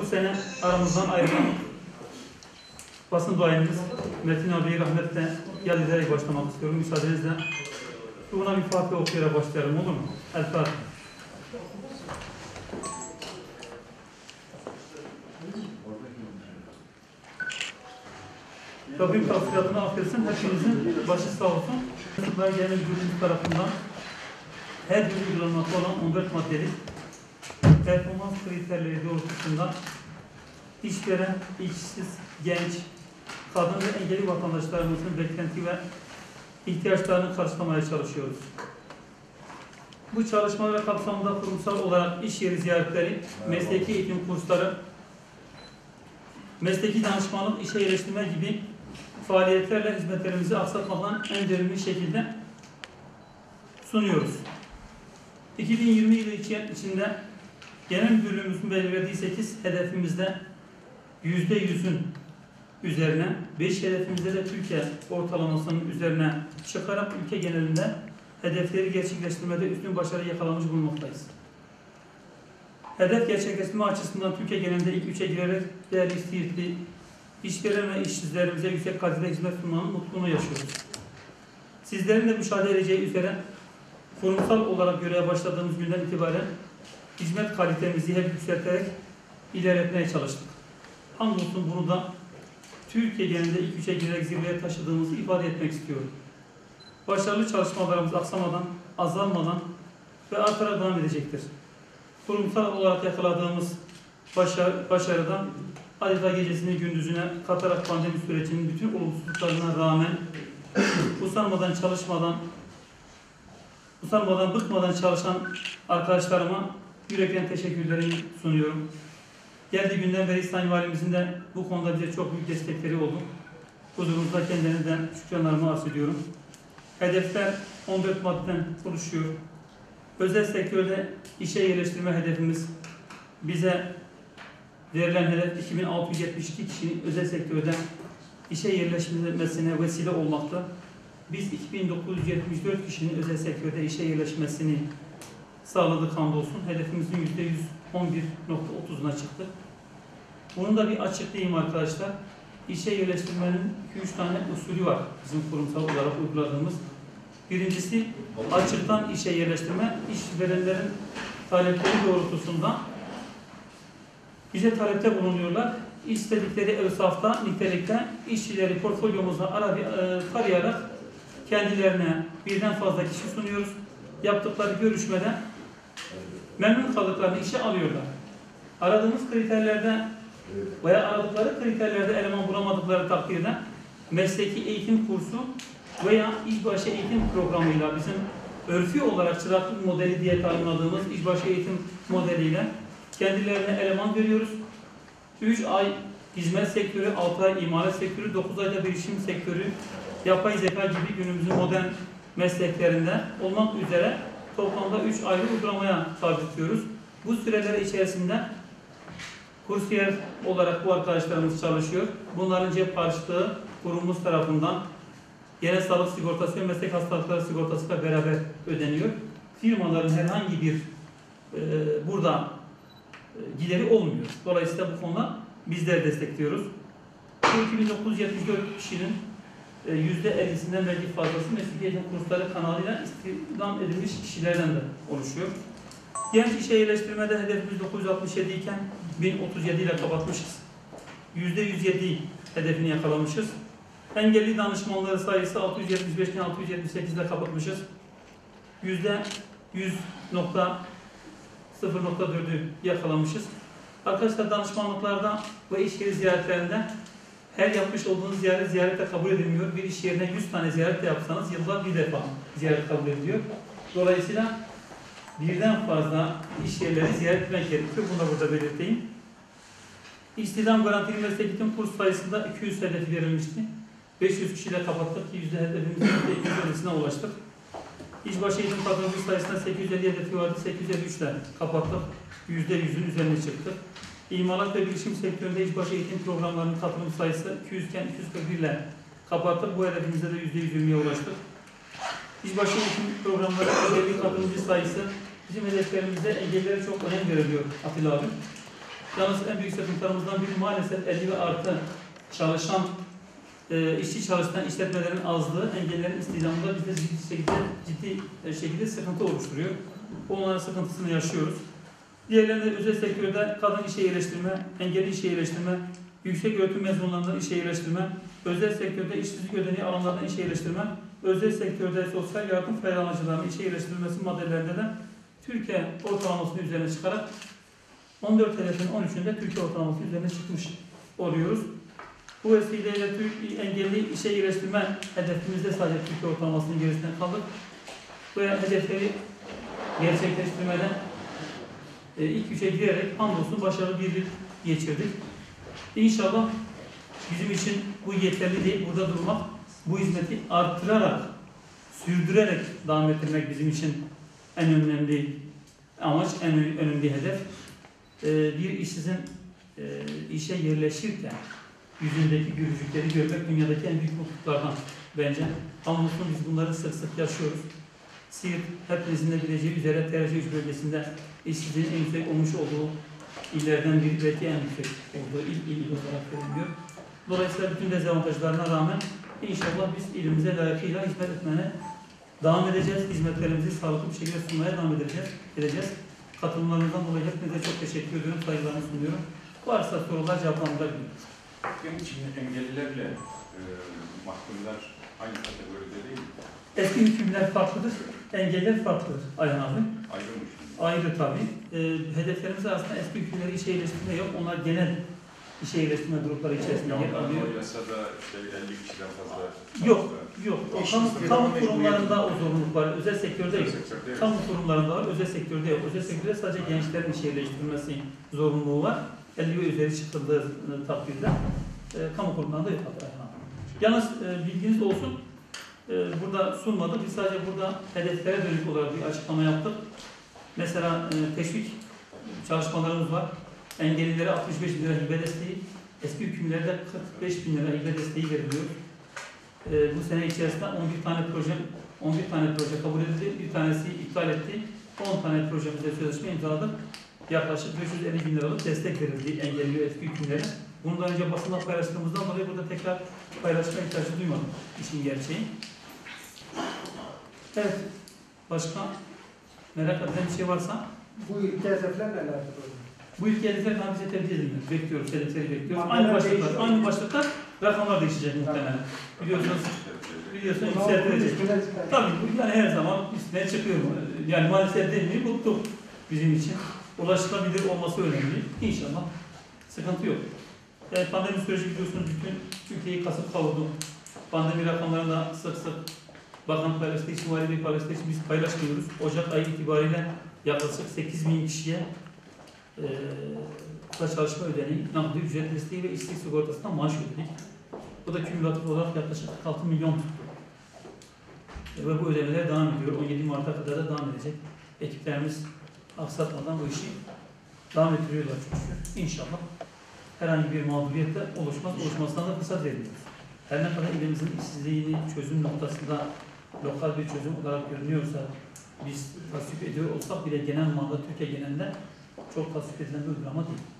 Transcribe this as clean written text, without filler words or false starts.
bu sene aramızdan ayrılan basın duayenimiz Metin abiyi rahmetle yad ederek başlamak istiyorum. Müsaadenizle buna bir Fatiha okuyarak başlayalım, olur mu? El Fatiha. Rabbim tavsiyatını affetsin. Hepinizin başı sağ olsun. Ve genel müdürlüğümüz tarafından her gün uygulanmakta olan 14 maddeli performans kriterleri doğrultusunda işveren, işsiz, genç, kadın ve engelli vatandaşlarımızın beklenti ve ihtiyaçlarını karşılamaya çalışıyoruz. Bu çalışmalar kapsamında kurumsal olarak iş yeri ziyaretleri, mesleki eğitim kursları, mesleki danışmanlık, işe yerleştirme gibi faaliyetlerle hizmetlerimizi aksatmadan en verimli şekilde sunuyoruz. 2020 yılı içinde genel müdürlüğümüzün belirlediği 8 hedefimizde %100'ün üzerine, 5 hedefimizde de Türkiye ortalamasının üzerine çıkarak ülke genelinde hedefleri gerçekleştirmede üstün başarı yakalamış bulunmaktayız. Hedef gerçekleştirme açısından Türkiye genelinde ilk 3'e girerek değerli istihdamlı işveren ve işsizlerimize yüksek kalitede hizmet sunmanın mutluluğunu yaşıyoruz. Sizlerin de müşahede edeceği üzere kurumsal olarak göreve başladığımız günden itibaren hizmet kalitemizi hep yükselterek ilerletmeye çalıştık. Hamdolsun bunu da Türkiye genelinde ilk 3'e girerek zirveye taşıdığımızı ifade etmek istiyorum. Başarılı çalışmalarımız aksamadan, azalmadan ve artarak devam edecektir. Kurumsal olarak yakaladığımız başarıdan adeta gecesini gündüzüne katarak pandemi sürecinin bütün olumsuzluklarına rağmen usanmadan, bıkmadan çalışan arkadaşlarıma yürekten teşekkürlerimi sunuyorum. Geldiği günden beri Sayın Valimizin de bu konuda bize çok büyük destekleri oldu. Huzurunuzda kendilerinden şükranlarımı arz ediyorum. Hedefler 14 maddeden oluşuyor. Özel sektörde işe yerleştirme hedefimiz, bize verilen hedef 2672 kişinin özel sektörde işe yerleşmesine vesile olmakta. Biz 2974 kişinin özel sektörde işe yerleşmesini sağladık hamdolsun. Hedefimizin %111.30'una çıktı. Bunun da bir açıklayayım arkadaşlar. İşe yerleştirmenin 2-3 tane usulü var bizim kurumsal olarak uyguladığımız. Birincisi açıktan işe yerleştirme, işverenlerin talepleri doğrultusunda bize talepte bulunuyorlar. İstedikleri evsafta, nitelikte işçileri portfolyomuza tarayarak kendilerine birden fazla kişi sunuyoruz. Yaptıkları görüşmede memnun kaldıklarını işe alıyorlar. Aradığımız kriterlerde veya aradıkları kriterlerde eleman bulamadıkları takdirde mesleki eğitim kursu veya işbaşı eğitim programıyla bizim örfü olarak çıraklık modeli diye tanımladığımız işbaşı eğitim modeliyle kendilerine eleman veriyoruz. 3 ay hizmet sektörü, 6 ay imalat sektörü, 9 ayda bilişim sektörü, yapay zeka gibi günümüzün modern mesleklerinde olmak üzere toplamda 3 ayrı uygulamaya tabi tutuyoruz. Bu süreler içerisinde kursiyer olarak bu arkadaşlarımız çalışıyor. Bunların cep harçlığı kurumumuz tarafından genel sağlık sigortası ve meslek hastalıkları sigortasıyla beraber ödeniyor. Firmaların herhangi bir burada gideri olmuyor. Dolayısıyla bu konuda bizler destekliyoruz. Bu 2974 kişinin %50'sinden belki fazlası mesleki eğitim kursları kanalıyla istihdam edilmiş kişilerden de oluşuyor. Genç işe yerleştirmede hedefimiz 967 iken 1037 ile kapatmışız. %107 hedefini yakalamışız. Engelli danışmanları sayısı 675'ten 678 ile kapatmışız. %100.0.4'ü yakalamışız. Arkadaşlar danışmanlıklarda ve iş yeri ziyaretlerinde her yapmış olduğunuz ziyaret kabul edilmiyor. Bir iş yerine 100 tane ziyaret de yapsanız yılda bir defa ziyaret kabul ediliyor. Dolayısıyla birden fazla iş yerleri ziyaret etmek gerekiyor. Bunu da burada belirteyim. İstihdam garantili meslek eğitim kurs sayısında 200 hedefi verilmişti. 500 kişiyle kapattık ki hedefimizin %250'sine ulaştık. İşbaşı eğitim katılımcı sayısında 850 hedefi vardı. 853 ile kapattık. %100'ün üzerine çıktık. İmalat ve bilişim sektöründe işbaşı eğitim programlarının katılım sayısı 200 iken 241 ile kapattık. Bu hedefimizde de %120'ye ulaştık. İşbaşı eğitim programları engelli katılımcı sayısı bizim hedeflerimizde engellilere çok önem veriliyor Atilla abi. Yalnız en büyük sıkıntılarımızdan biri maalesef 50 ve artı çalışan, işçi çalışan işletmelerin azlığı, engellerin istihdamında bize ciddi şekilde sıkıntı oluşturuyor. Onların sıkıntısını yaşıyoruz. Diğerlerinde özel sektörde kadın işe yerleştirme, engelli işe yerleştirme, yüksek öğretim mezunlarından işe yerleştirme, özel sektörde işsizlik ödeneği alanlardan işe yerleştirme, özel sektörde sosyal yardım faydalanıcılarının işe yerleştirilmesi maddelerinde de Türkiye ortalamasının üzerine çıkarak 14 hedefin 13'ünde Türkiye ortalaması üzerine çıkmış oluyoruz. Bu vesileyle engelli işe yerleştirme hedefimizde sadece Türkiye ortalamasının gerisinde kaldık. Bu hedefleri gerçekleştirmeden ilk üçe girerek hamdolsun başarılı bir yıl geçirdik. İnşallah bizim için bu yeterli değil. Burada durmak, bu hizmeti arttırarak, sürdürerek devam ettirmek bizim için en önemli amaç, en önemli hedef. Bir işsizin işe yerleşirken yüzündeki gülücükleri görmek dünyadaki en büyük mutluluklardan bence. Hamdolsun biz bunları sık sık yaşıyoruz. Siirt, hepinizin de bileceği üzere TRC3 bölgesinde işsizliğin en yüksek olmuş olduğu illerden biri, belki en yüksek olduğu il olarak görülüyor. Dolayısıyla bütün dezavantajlarına rağmen inşallah biz ilimize layıkıyla hizmet etmeye devam edeceğiz. Hizmetlerimizi sağlıklı bir şekilde sunmaya devam edeceğiz. Katılımlarınızdan dolayı hepinize çok teşekkür ediyorum, saygılarımı sunuyorum. Varsa sorular cevaplandırabilirim. Benim için engellilerle mahkumlar aynı kategoride değil mi? Eski hükümler farklıdır, engeller farklıdır Ayhan abi. Ayrılmış. Ayrı tabii. Hedeflerimiz aslında eski hükümleri işe yerleştirme yok. Onlar genel işe yerleştirme grupları içerisinde yer alıyor. O yasada işte 50 kişiden fazla... Yok. O kamu kurumlarında o zorunluluk var. Özel sektörde yok. Kamu kurumlarında var, özel sektörde yok. Özel sektörde sadece gençlerin işe yerleştirilmesi zorunluluğu var. 50 ve üzeri çıkıldığı takdirde kamu kurumlarında yok. Yalnız bilginiz olsun, burada sunmadık. Biz sadece burada hedeflere dönük olarak bir açıklama yaptık. Mesela teşvik çalışmalarımız var. Engellilere 65 bin lira hibe desteği, eski hükümlerde 45 bin lira hibe desteği veriliyor. Bu sene içerisinde 11 tane proje kabul edildi. Bir tanesi iptal etti. 10 tane projemize sözleşme imzaladık. Yaklaşık 550 bin liralık destek verildi engelli ve eski hükümlere. Bundan önce basında paylaştığımızdan dolayı burada tekrar paylaşma ihtiyacı duymadım. İşin gerçeği. Evet. Başka merak edilen bir şey varsa? Bu ilke hedeflerle alakalı. Bu ilke hedefler daha bize tevdi edilmiyor. Bekliyoruz, hedefleri bekliyoruz. Aynı başlıklar, rakamlar değişecek muhtemelen. Biliyorsunuz yükseltilecek. Tabii bu yani her zaman üstüne çıkıyor. Yani maalesef değil mi? Bu bizim için. Ulaşılabilir olması önemli. İnşallah sıkıntı yok. Pandemi süreci biliyorsunuz bütün Türkiye'yi kasıp kavurdu. Pandemi rakamlarını da sık sık bakan paylaştığı için, vali bey paylaştığı için biz paylaşmıyoruz. Ocak ayı itibariyle yaklaşık 8 bin kişiye kısa çalışma ödeneği, nakdi ücret desteği ve işsizlik sigortasından maaş ödedik. Bu da kümülatif olarak yaklaşık 46 milyon tuttu. Ve bu ödemeler devam ediyor. 17 Mart'a kadar da devam edecek. Ekiplerimiz aksatmadan bu işi devam ettiriyorlar çünkü. İnşallah herhangi bir mağduriyet de oluşmasına da fırsat vermiyoruz. Her ne kadar ilimizin işsizliğini çözüm noktasında lokal bir çözüm olarak görünüyorsa, biz tasvip ediyor olsak bile genel manada Türkiye genelinde çok tasvip edilen bir uygulama değil.